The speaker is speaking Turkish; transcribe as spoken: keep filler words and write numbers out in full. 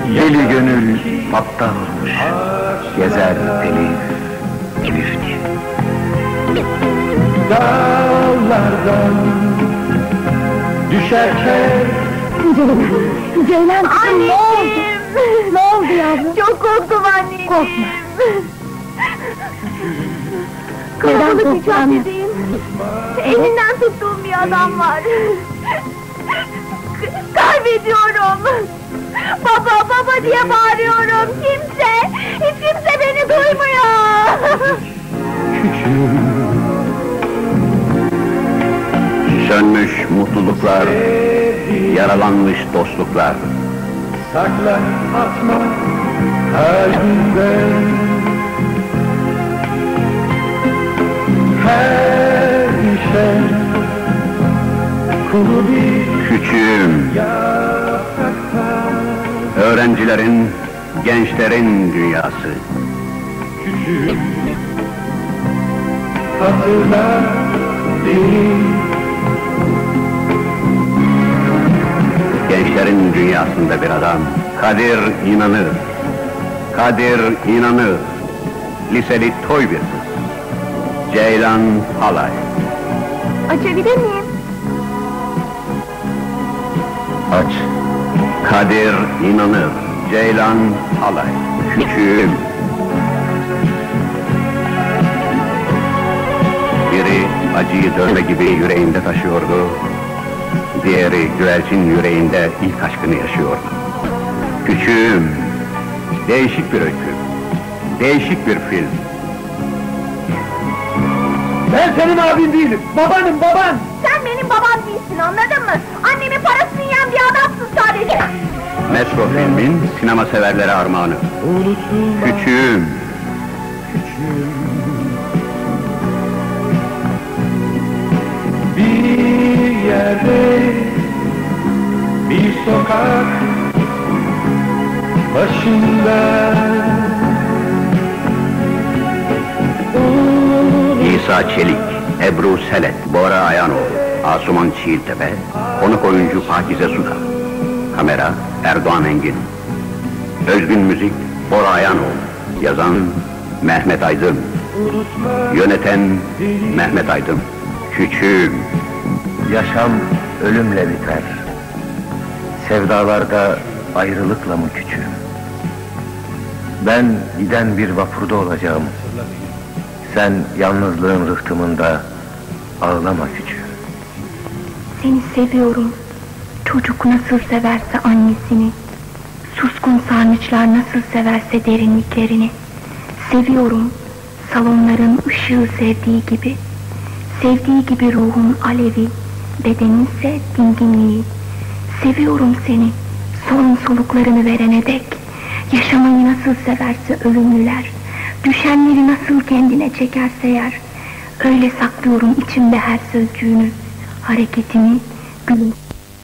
Deli gönül aptal olmuş, gezer Elif, Elif diye. Dağlardan düşerken Ceylan, Ceylan kızım ne oldu? Ne oldu yavrum? Çok korktum anneciğim. Korkma. Kalabalık bir caddedeyim. Elinden tuttuğum bir adam var. Kaybediyorum. Baba, baba diye bağırıyorum. Kimse, hiç kimse beni duymuyor. Sönmüş mutluluklar, yaralanmış dostluklar. sakla atma kalbinden. Her işe kuru bir Küçüğüm, yaprakta öğrencilerin, gençlerin dünyası. küçük hatırla beni. Gençlerin dünyasında bir adam, Kadir inanır. Kadir inanır. Liseli toy bir kız. Ceylan Halay. Açabilir miyim? Aç. Kadir inanır. Ceylan Halay. Küçüğüm. Biri acıyı dövme gibi yüreğinde taşıyordu. Diğeri güvercin yüreğinde ilk aşkını yaşıyordu. Küçüğüm. Değişik bir öykü. Değişik bir film. Ben senin abin değilim, babanım baban! Sen benim babam değilsin, anladın mı? Annemin parasını yiyen bir adamsın sadece. Metro filmin sinema severlere armağanı. Unutulmaz Küçüğüm. küçüğüm. Bir yerde, bir sokak başında İsa Çelik, Ebru Selet, Bora Ayanoğlu, Asuman Çiğiltepe, konuk oyuncu Pakize Suda. Kamera Erdoğan Engin. Özgün müzik Bora Ayanoğlu. Yazan Mehmet Aydın. Yöneten Mehmet Aydın. Küçüğüm. Yaşam ölümle biter. Sevdalarda ayrılıkla mı küçüğüm? Ben giden bir vapurda olacağım. Sen yalnızlığın rıhtımında ağlama küçüğüm. Seni seviyorum. Çocuk nasıl severse annesini, suskun sarnıçlar nasıl severse derinliklerini. Seviyorum, salonların ışığı sevdiği gibi. Sevdiği gibi ruhun alevi, bedeninse dinginliği. Seviyorum seni, son soluklarını verene dek. Yaşamayı nasıl severse ölümlüler, düşenleri nasıl kendine çekerse yer. Öyle saklıyorum içimde her sözcüğünü, hareketini, gülüm.